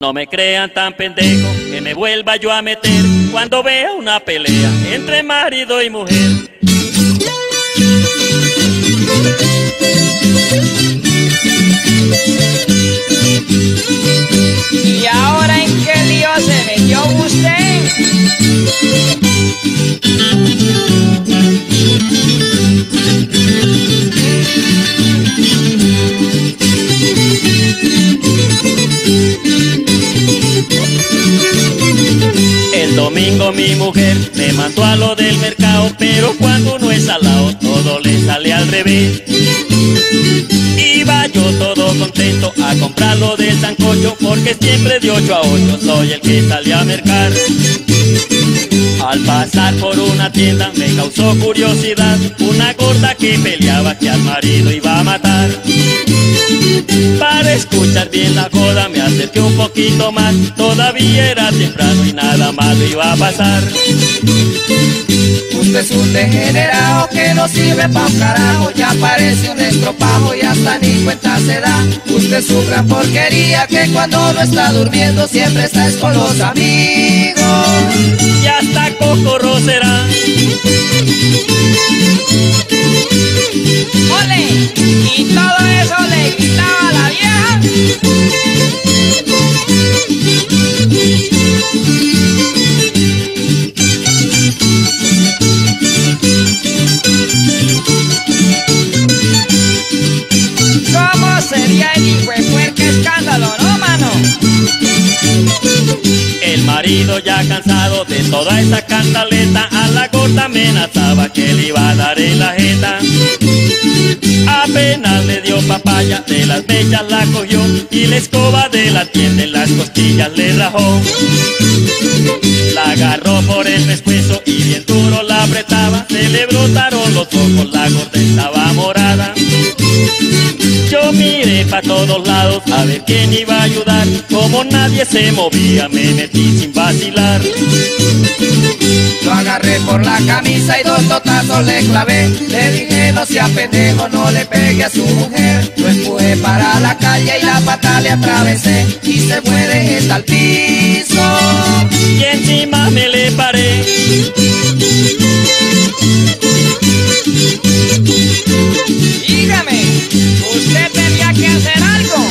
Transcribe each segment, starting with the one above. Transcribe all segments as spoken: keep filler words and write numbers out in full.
No me crean tan pendejo que me vuelva yo a meter cuando vea una pelea entre marido y mujer. ¿Y ahora en qué lío se metió usted? El domingo mi mujer me mandó a lo del mercado, pero cuando uno es salado todo le sale al revés. Iba yo todo contento a comprar lo del sancocho, porque siempre de ocho a ocho soy el que sale a mercar. Al pasar por una tienda me causó curiosidad una gorda que peleaba que al marido iba a matar. Para escuchar bien la joda me acerqué un poquito más, todavía era temprano y nada malo iba a pasar. Usted es un degenerado que no sirve pa' un carajo, ya parece un estropajo y hasta ni cuenta se da. Usted es una gran porquería que cuando no está durmiendo siempre está es con los amigos. Y hasta cocorro será. ¡Ole! ¿Y todo eso le gritaba a la vieja? ¿Cómo sería el hijuepuerque escándalo, no, mano? El marido ya cansado de toda esa cantaleta, a la gorda amenazaba que le iba a dar en la jeta. Apenas le dio papaya, de las mechas la cogió y la escoba de la tienda en las costillas le rajó. La agarró por el pescuezo y bien duro la apretaba, se le brotaron los ojos, la gorda estaba morada. Yo miré pa' todos lados a ver quién iba a ayudar, como nadie se movía me metí sin vacilar. Lo agarré por la camisa y dos totazos le clavé. Le dije no sea pendejo, no le pegue a su mujer. Lo empujé para la calle y la pata le atravesé y se fue de jeta al piso. Y encima me le paré. Dígame, usted tenía que hacer algo.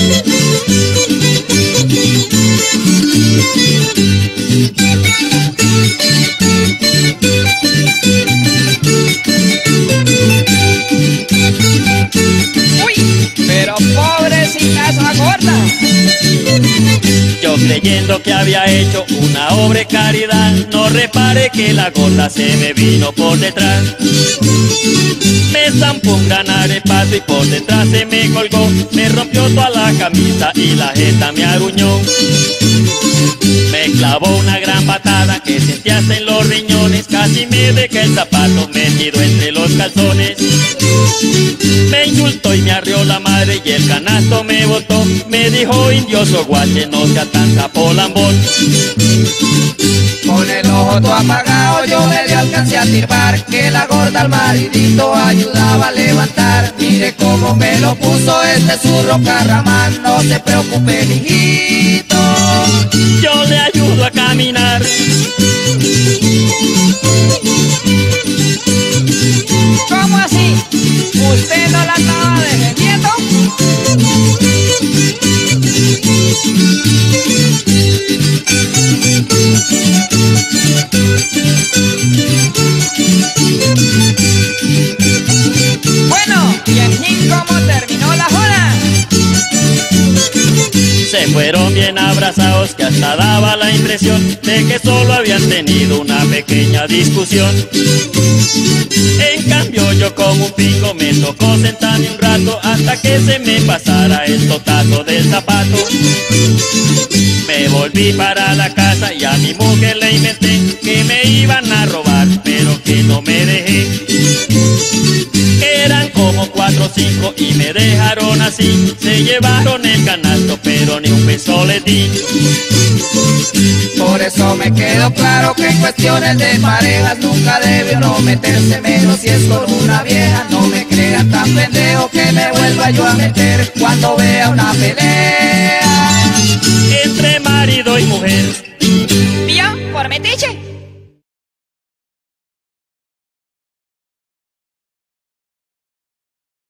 Uy, pero pobrecita esa gorda. Yo creyendo que había hecho una obra de caridad, no reparé que la gorda se me vino por detrás. Me zampó un gran arepazo y por detrás se me colgó, me rompió toda la camisa y la jeta me aruñó. Me clavó una gran patada que sentí hasta en los riñones, casi me dejé el zapato metido entre los calzones. Me insultó y me arreó la madre y el canasto me botó, me dijo indioso guache no sea tan capolambón. Con el ojo todo apagado yo medio alcancé a tirbar, que la gorda al maridito ayudaba a levantar. Mire cómo me lo puso este zurro carramán, no se preocupe mijito, yo le ayudo a caminar. ¿Cómo así? ¿Usted no la estaba defendiendo? Bueno, y en fin, ¿cómo terminó la joda? Se fueron bien abrazados que hasta daba la impresión de que solo habían tenido una pequeña discusión. En cambio yo como un pingo me tocó sentarme un rato hasta que se me pasara el totazo del zapato. Me volví para la casa y a mi mujer le inventé que me iban a robar, pero que no me dejé. Eran como cuatro o cinco y me dejaron así, se llevaron el canasto pero ni un peso les di. Por eso me quedó claro que en cuestiones de parejas nunca debe uno meterse, menos si es con una vieja. No me crean tan pendejo que me vuelva yo a meter cuando vea una pelea entre marido y mujer. ¿Vio? Por metiche.